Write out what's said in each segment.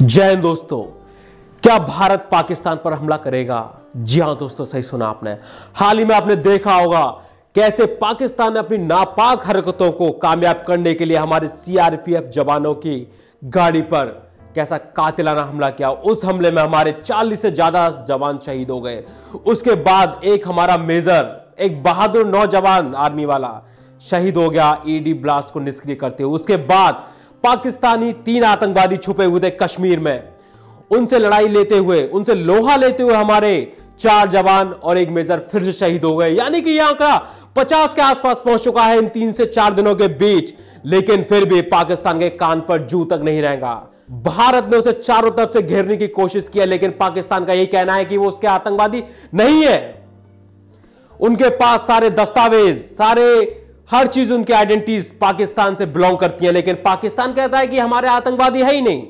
जय हिंद दोस्तों। क्या भारत पाकिस्तान पर हमला करेगा? जी हां दोस्तों, सही सुना आपने। हाल ही में आपने देखा होगा कैसे पाकिस्तान ने अपनी नापाक हरकतों को कामयाब करने के लिए हमारे सीआरपीएफ जवानों की गाड़ी पर कैसा कातिलाना हमला किया। उस हमले में हमारे 40 से ज्यादा जवान शहीद हो गए। उसके बाद एक हमारा मेजर, एक बहादुर नौजवान आर्मी वाला शहीद हो गया ईडी ब्लास्ट को निष्क्रिय करते हुए। उसके बाद पाकिस्तानी 3 आतंकवादी छुपे हुए थे कश्मीर में, उनसे लड़ाई लेते हुए, उनसे लोहा लेते हुए हमारे 4 जवान और एक मेजर फिर से शहीद हो गए। यानी कि यह आंकड़ा 50 के आसपास पहुंच चुका है इन 3 से 4 दिनों के बीच। लेकिन फिर भी पाकिस्तान के कान पर जू तक नहीं रहेगा। भारत ने उसे चारों तरफ से घेरने की कोशिश की है, लेकिन पाकिस्तान का यही कहना है कि वो उसके आतंकवादी नहीं है। उनके पास सारे दस्तावेज, सारे हर चीज, उनकी आइडेंटिटीज पाकिस्तान से बिलोंग करती है, लेकिन पाकिस्तान कहता है कि हमारे आतंकवादी है ही नहीं।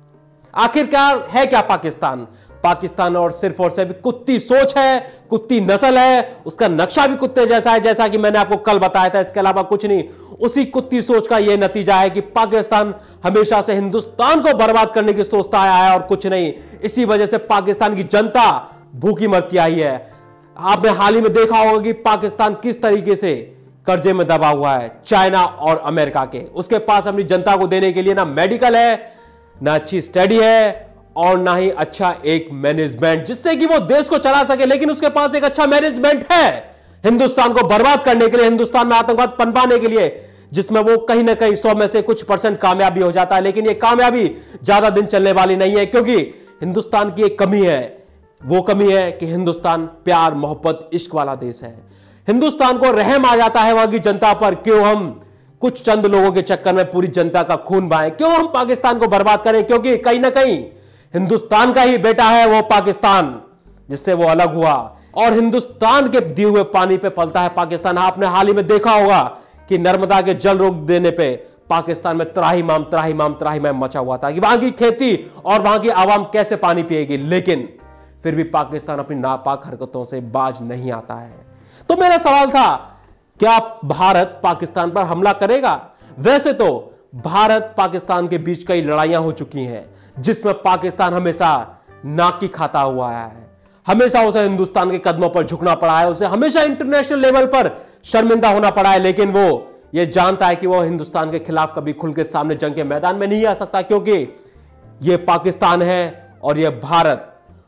आखिरकार है क्या पाकिस्तान? पाकिस्तान और सिर्फ कुत्ती सोच है, कुत्ती नस्ल है, उसका नक्शा भी कुत्ते जैसा है, जैसा कि मैंने आपको कल बताया था। इसके अलावा कुछ नहीं। उसी कुत्ती सोच का यह नतीजा है कि पाकिस्तान हमेशा से हिंदुस्तान को बर्बाद करने की सोचता आया है और कुछ नहीं। इसी वजह से पाकिस्तान की जनता भूखी मरती आई है। आपने हाल ही में देखा होगा कि पाकिस्तान किस तरीके से कर्जे में दबा हुआ है चाइना और अमेरिका के। उसके पास अपनी जनता को देने के लिए ना मेडिकल है, ना अच्छी स्टडी है और ना ही अच्छा एक मैनेजमेंट जिससे कि वो देश को चला सके। लेकिन उसके पास एक अच्छा मैनेजमेंट है हिंदुस्तान को बर्बाद करने के लिए, हिंदुस्तान में आतंकवाद पनपाने के लिए, जिसमें वो कहीं ना कहीं 100 में से कुछ % कामयाबी हो जाता है। लेकिन ये कामयाबी ज्यादा दिन चलने वाली नहीं है, क्योंकि हिंदुस्तान की एक कमी है। वो कमी है कि हिंदुस्तान प्यार, मोहब्बत, इश्क वाला देश है। हिंदुस्तान को रहम आ जाता है वहां की जनता पर। क्यों हम कुछ चंद लोगों के चक्कर में पूरी जनता का खून बहाएं? क्यों हम पाकिस्तान को बर्बाद करें? क्योंकि कहीं ना कहीं हिंदुस्तान का ही बेटा है वो पाकिस्तान, जिससे वो अलग हुआ और हिंदुस्तान के दिए हुए पानी पे पलता है पाकिस्तान। आपने हाल ही में देखा होगा कि नर्मदा के जल रोक देने पे पाकिस्तान में त्राहिमाम त्राहिमाम त्राहिमाम मचा हुआ था कि वहां की खेती और वहां की आवाम कैसे पानी पिएगी। लेकिन फिर भी पाकिस्तान अपनी नापाक हरकतों से बाज नहीं आता है। तो मेरा सवाल था, क्या भारत पाकिस्तान पर हमला करेगा? वैसे तो भारत पाकिस्तान के बीच कई लड़ाइयां हो चुकी हैं, जिसमें पाकिस्तान हमेशा नाक की खाता हुआ है। हमेशा उसे हिंदुस्तान के कदमों पर झुकना पड़ा है, उसे हमेशा इंटरनेशनल लेवल पर शर्मिंदा होना पड़ा है। लेकिन वो ये जानता है कि वो हिंदुस्तान के खिलाफ कभी खुल के सामने जंग के मैदान में नहीं आ सकता, क्योंकि ये पाकिस्तान है और ये भारत।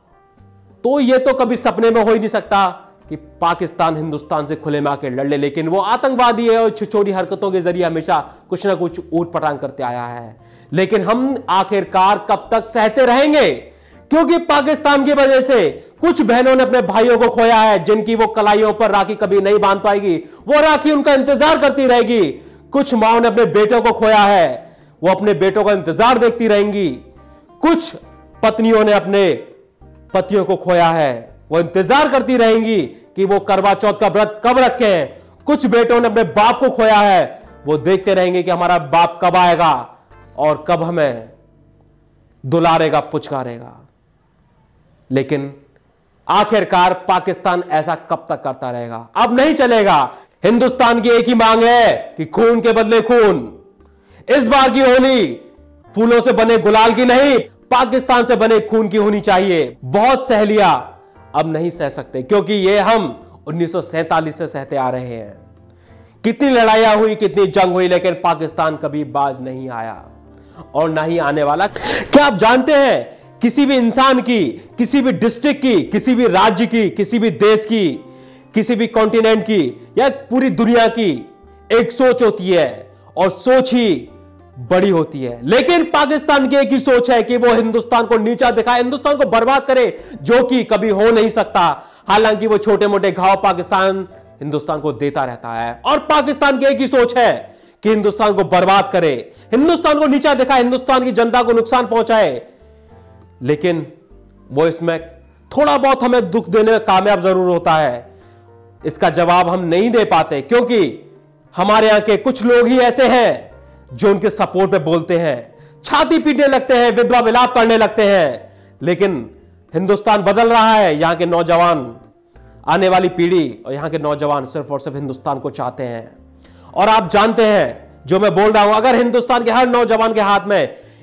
तो ये तो कभी सपने में हो ही नहीं सकता कि पाकिस्तान हिंदुस्तान से खुले में आके लड़ ले। लेकिन वो आतंकवादी है और छिछोरी हरकतों के जरिए हमेशा कुछ ना कुछ ऊट पटांग करते आया है। लेकिन हम आखिरकार कब तक सहते रहेंगे? क्योंकि पाकिस्तान की वजह से कुछ बहनों ने अपने भाइयों को खोया है, जिनकी वो कलाइयों पर राखी कभी नहीं बांध पाएगी। वो राखी उनका इंतजार करती रहेगी। कुछ माओ ने अपने बेटों को खोया है, वो अपने बेटों का इंतजार देखती रहेंगी। कुछ पत्नियों ने अपने पतियों को खोया है, वो इंतजार करती रहेंगी कि वो करवा चौथ का व्रत कब रखें। कुछ बेटों ने अपने बाप को खोया है, वो देखते रहेंगे कि हमारा बाप कब आएगा और कब हमें दुलारेगा, पुचकारेगा। लेकिन आखिरकार पाकिस्तान ऐसा कब तक करता रहेगा? अब नहीं चलेगा। हिंदुस्तान की एक ही मांग है कि खून के बदले खून। इस बार की होली फूलों से बने गुलाल की नहीं, पाकिस्तान से बने खून की होनी चाहिए। बहुत सह लिया, अब नहीं सह सकते, क्योंकि ये हम 1947 से सहते आ रहे हैं। कितनी लड़ाइयां हुई, कितनी जंग हुई, लेकिन पाकिस्तान कभी बाज नहीं आया और ना ही आने वाला। क्या आप जानते हैं, किसी भी इंसान की, किसी भी डिस्ट्रिक्ट की, किसी भी राज्य की, किसी भी देश की, किसी भी कॉन्टिनेंट की या पूरी दुनिया की एक सोच होती है और सोच ही बड़ी होती है। लेकिन पाकिस्तान की एक ही सोच है कि वो हिंदुस्तान को नीचा दिखाए, हिंदुस्तान को बर्बाद करे, जो कि कभी हो नहीं सकता। हालांकि वो छोटे मोटे घाव पाकिस्तान हिंदुस्तान को देता रहता है और पाकिस्तान की एक ही सोच है कि हिंदुस्तान को बर्बाद करे, हिंदुस्तान को नीचा दिखाए, हिंदुस्तान की जनता को नुकसान पहुंचाए। लेकिन वो इसमें थोड़ा बहुत हमें दुख देने में कामयाब जरूर होता है। इसका जवाब हम नहीं दे पाते, क्योंकि हमारे यहां के कुछ लोग ही ऐसे हैं जो उनके सपोर्ट पे बोलते हैं, छाती पीटने लगते हैं, विधवा विलाप करने लगते हैं। लेकिन हिंदुस्तान बदल रहा है। यहां के नौजवान, आने वाली पीढ़ी और यहां के नौजवान सिर्फ और सिर्फ हिंदुस्तान को चाहते हैं। और आप जानते हैं जो मैं बोल रहा हूं, अगर हिंदुस्तान के हर नौजवान के हाथ में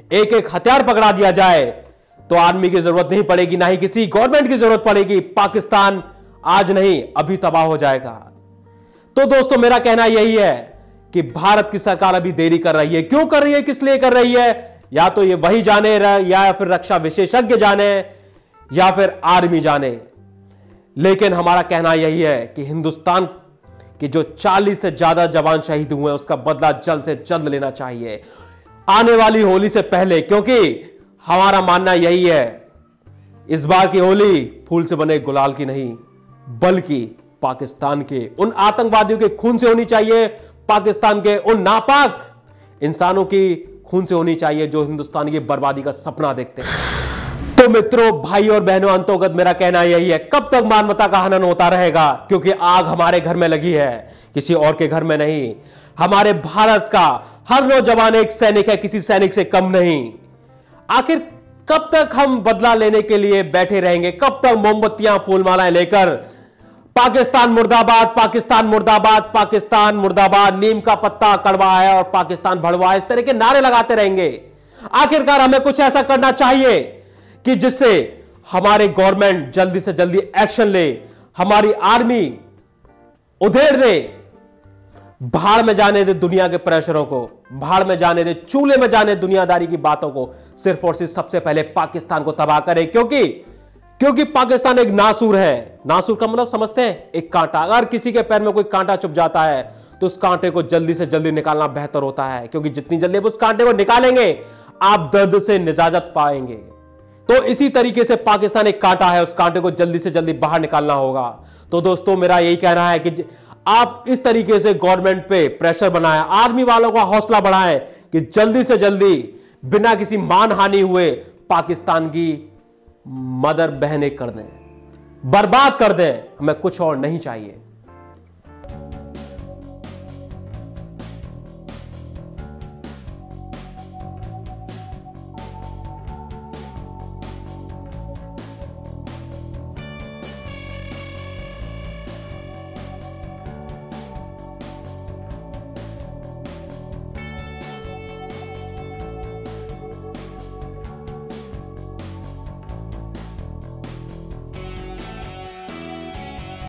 एक एक हथियार पकड़ा दिया जाए तो आर्मी की जरूरत नहीं पड़ेगी, ना ही किसी गवर्नमेंट की जरूरत पड़ेगी। पाकिस्तान आज नहीं अभी तबाह हो जाएगा। तो दोस्तों मेरा कहना यही है कि भारत की सरकार अभी देरी कर रही है। क्यों कर रही है, किस लिए कर रही है, या तो ये वही जाने या फिर रक्षा विशेषज्ञ जाने या फिर आर्मी जाने। लेकिन हमारा कहना यही है कि हिंदुस्तान के जो 40 से ज्यादा जवान शहीद हुए हैं उसका बदला जल्द से जल्द लेना चाहिए, आने वाली होली से पहले। क्योंकि हमारा मानना यही है, इस बार की होली फूल से बने गुलाल की नहीं, बल्कि पाकिस्तान के उन आतंकवादियों के खून से होनी चाहिए, पाकिस्तान के उन नापाक इंसानों की खून से होनी चाहिए जो हिंदुस्तान की बर्बादी का सपना देखते हैं। तो मित्रों, भाई और बहनों, अंतोगत मेरा कहना यही है, कब तक मानवता का हनन होता रहेगा? क्योंकि आग हमारे घर में लगी है, किसी और के घर में नहीं। हमारे भारत का हर नौजवान एक सैनिक है, किसी सैनिक से कम नहीं। आखिर कब तक हम बदला लेने के लिए बैठे रहेंगे? कब तक मोमबत्तियां फूलमालाएं लेकर पाकिस्तान मुर्दाबाद, पाकिस्तान मुर्दाबाद, पाकिस्तान मुर्दाबाद, नीम का पत्ता कड़वा है और पाकिस्तान भड़वा है, इस तरह के नारे लगाते रहेंगे? आखिरकार हमें कुछ ऐसा करना चाहिए कि जिससे हमारे गवर्नमेंट जल्दी से जल्दी एक्शन ले, हमारी आर्मी उधेड़ दे, भाड़ में जाने दे दुनिया के प्रेशरों को, भाड़ में जाने दे, चूल्हे में जाने दुनियादारी की बातों को, सिर्फ और सिर्फ सबसे पहले पाकिस्तान को तबाह करे। क्योंकि पाकिस्तान एक नासूर है। नासूर का मतलब समझते हैं? एक कांटा। अगर किसी के पैर में कोई कांटा चुभ जाता है तो उस कांटे को जल्दी से जल्दी निकालना बेहतर होता है, क्योंकि जितनी जल्दी आप उस कांटे को निकालेंगे आप दर्द से निजात पाएंगे। तो इसी तरीके से पाकिस्तान एक कांटा है, उस कांटे को जल्दी से जल्दी बाहर निकालना होगा। तो दोस्तों मेरा यही कहना है कि आप इस तरीके से गवर्नमेंट पे प्रेशर बनाएं, आर्मी वालों का हौसला बढ़ाएं कि जल्दी से जल्दी बिना किसी मानहानि हुए पाकिस्तान की मदर बहनें कर दें, बर्बाद कर दें। हमें कुछ और नहीं चाहिए।